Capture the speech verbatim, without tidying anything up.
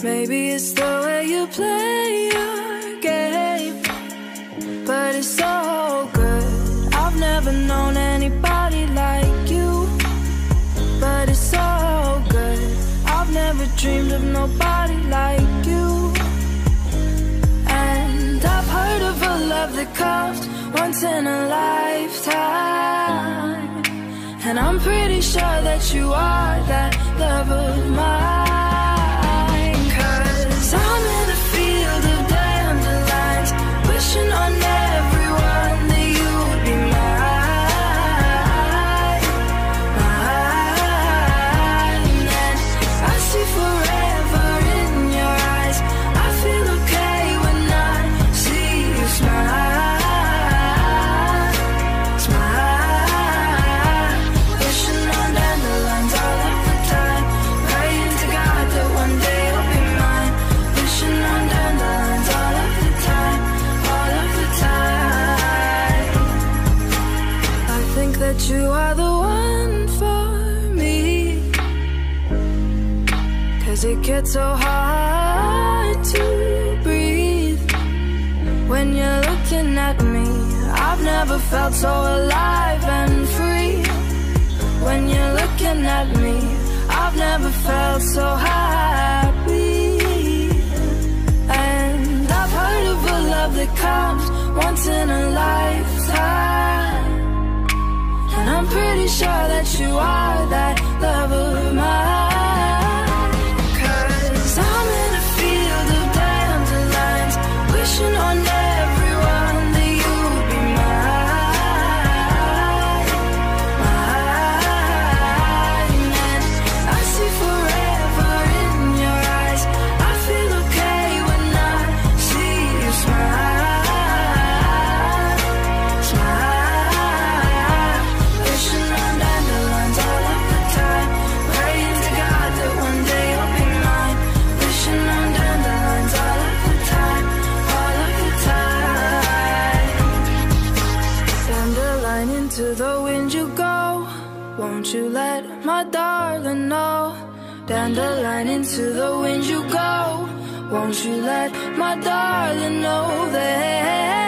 Maybe it's the way you play your game, but it's so good. I've never known anybody like you, but it's so good. I've never dreamed of nobody like you. And I've heard of a love that comes once in a lifetime, and I'm pretty sure that you are that love of mine. Cause I'm in a field of dandelions, wishing on everyone that you would be mine, mine. And I see forever in your eyes. I feel okay when I see you smile, smile. Wishing on dandelions all of the time, praying to God that one day you'll be mine. Wishing on dandelions all of the time, all of the time. I think that you are the one for me, cause it gets so hard to breathe when you're looking at me. I've never felt so alive and free. When you're looking at me, I've never felt so happy. And I've heard of a love that comes once in a lifetime, and I'm pretty sure that you are that love of mine. Cause I'm in a field of dandelions, wishing on everyone that you would be mine, mine. And I see forever in your eyes. I feel okay when I see you smile, smile. Wishing on dandelions all of the time, praying to God that one day you'll be mine. Wishing on dandelions all of the time, all of the time. Dandelion, into the wind you go, won't you let my darling know? Dandelion, into the wind you go, won't you let my darling know that